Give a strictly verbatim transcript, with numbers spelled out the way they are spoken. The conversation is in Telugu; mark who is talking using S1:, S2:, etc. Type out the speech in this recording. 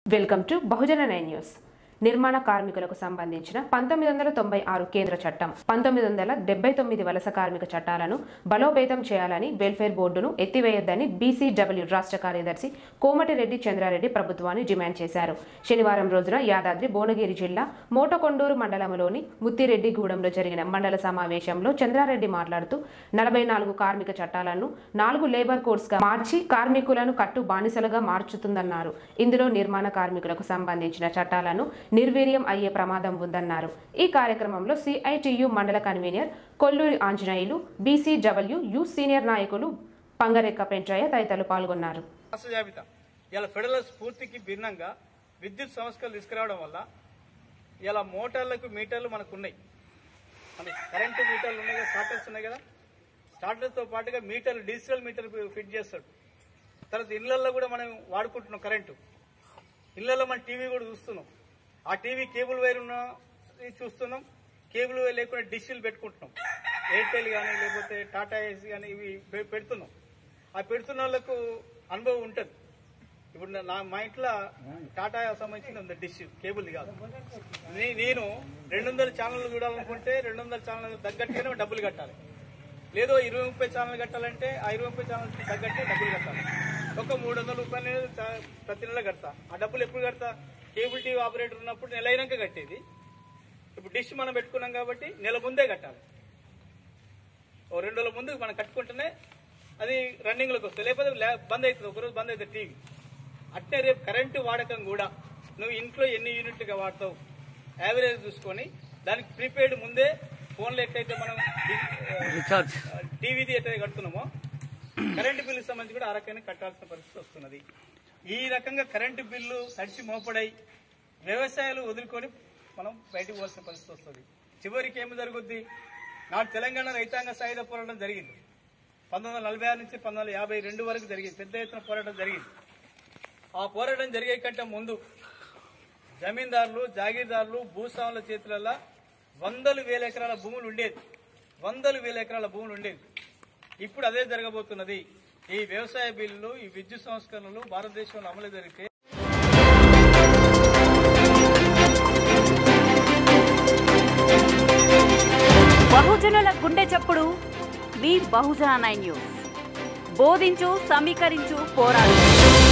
S1: Welcome to Bahujana nine news. నిర్మాణ కార్మికులకు సంబంధించిన పంతొమ్మిది వందల తొంభై ఆరు కేంద్ర చట్టం, పంతొమ్మిది వందల డెబ్బై తొమ్మిది వలస కార్మిక చట్టాలను బలోపేతం చేయాలని వెల్ఫేర్ బోర్డును ఎత్తివేయొద్దని బీసీడబ్ల్యూ రాష్ట్ర కార్యదర్శి కోమటిరెడ్డి చంద్రారెడ్డి ప్రభుత్వాన్ని డిమాండ్ చేశారు. శనివారం రోజున యాదాద్రి భువనగిరి జిల్లా మోటకొండూరు మండలంలోని ముత్తిరెడ్డిగూడెంలో జరిగిన మండల సమావేశంలో చంద్రారెడ్డి మాట్లాడుతూ నలభై నాలుగు కార్మిక చట్టాలను నాలుగు లేబర్ కోడ్స్ గా మార్చి కార్మికులను కట్టు బానిసలుగా మార్చుతుందన్నారు. ఇందులో నిర్మాణ కార్మికులకు సంబంధించిన చట్టాలను నిర్వీర్యం అయ్యే ప్రమాదం ఉందన్నారు. ఈ కార్యక్రమంలో సిఐటియు మండల convener Kolluri Anjaneyulu, BCW U senior నాయకులు పంగరెక్క పెంచయ్య తదితరులు పాల్గొన్నారు.
S2: ఇలా ఫెడరల్ స్ఫూర్తికి భిన్నంగా విద్యుత్ సంస్కరణలు తీసుకురావడం వల్ల ఇలా మోటార్లకు మీటర్లు మనకు ఉన్నాయి, మన కరెంటు మీటర్లు ఉన్నాయి కదా, స్టార్టర్స్ ఉన్నాయి కదా, స్టార్టర్తో పాటుగా మీటర్లు డిజిటల్ మీటర్ ఫిట్ చేస్తాడు. తర్వాత ఇళ్లలో కూడా మనం వాడుకుంటున్నాం కరెంటు, ఇళ్లలో మనం టీవీ కూడా చూస్తున్నాం. ఆ టీవీ కేబుల్ వైర్ ఉన్న చూస్తున్నాం, కేబుల్ వైర్ లేకుండా డిష్లు పెట్టుకుంటున్నాం. ఎయిర్టెల్ కానీ లేకపోతే టాటా ఏసీ కానీ ఇవి పెడుతున్నాం. ఆ పెడుతున్న వాళ్ళకు అనుభవం ఉంటుంది. ఇప్పుడు నా మా ఇంట్లో టాటా సంబంధించిన ఉంది డిష్, కేబుల్ కాదు. నేను రెండు వందల ఛానల్ చూడాలనుకుంటే రెండు వందల ఛానల్ తగ్గట్టుగానే డబ్బులు కట్టాలి. లేదో ఇరవై ముప్పై ఛానల్ కట్టాలంటే ఆ ఇరవై ముప్పై ఛానల్ తగ్గట్టే డబ్బులు కట్టాలి. ఒక మూడు వందల రూపాయలు ప్రతి నెల కడతా. ఆ డబ్బులు ఎప్పుడు కడతా? కేబుల్ టీవీ ఆపరేటర్ ఉన్నప్పుడు నెల అయినాక కట్టేది. ఇప్పుడు డిష్ మనం పెట్టుకున్నాం కాబట్టి నెల ముందే కట్టాలి. ఓ రెండు రోజుల ముందు మనం కట్టుకుంటేనే అది రన్నింగ్ లోకి వస్తుంది, లేకపోతే బంద్ అవుతుంది, ఒకరోజు బంద్ అవుతుంది టీవీ. అట్నే రేపు కరెంటు వాడకం కూడా నువ్వు ఇంట్లో ఎన్ని యూనిట్లుగా వాడతావు యావరేజ్ చూసుకొని దానికి ప్రీపెయిడ్ ముందే ఫోన్లో ఎట్లయితే మనం టీవీది ఎట్లయితే కడుతున్నామో కరెంటు బిల్లుకి సంబంధించి కూడా ఆ రకంగా కట్టాల్సిన పరిస్థితి వస్తున్నది. ఈ రకంగా కరెంటు బిల్లు తడిచి మోపడై వ్యవసాయాలు వదులుకొని మనం బయటకు పోవాల్సిన పరిస్థితి వస్తుంది. చివరికి ఏమి జరుగుద్ది? నాడు తెలంగాణ రైతాంగ సాయుధ పోరాటం జరిగింది. పంతొమ్మిది వందల నలభై ఆరు నుంచి పంతొమ్మిది వందల యాభై రెండు వరకు జరిగింది. పెద్ద ఎత్తున పోరాటం జరిగింది. ఆ పోరాటం జరిగే కంటే ముందు జమీందారులు, జాగీర్దారులు, భూస్వాముల చేతులలో వందలు వేల ఎకరాల భూములు ఉండేది. వందలు వేల ఎకరాల భూములు ఉండేది. ఇప్పుడు అదే జరగబోతున్నది. ఈ వ్యవసాయ బిల్లులు, ఈ విద్యుత్ సంస్కరణలు భారతదేశంలో అమలు జరిగితే
S3: బహుజనుల గుండె చప్పుడు మీ బహుజన నైన్ న్యూస్. బోధించు, సమీకరించు, పోరాడు.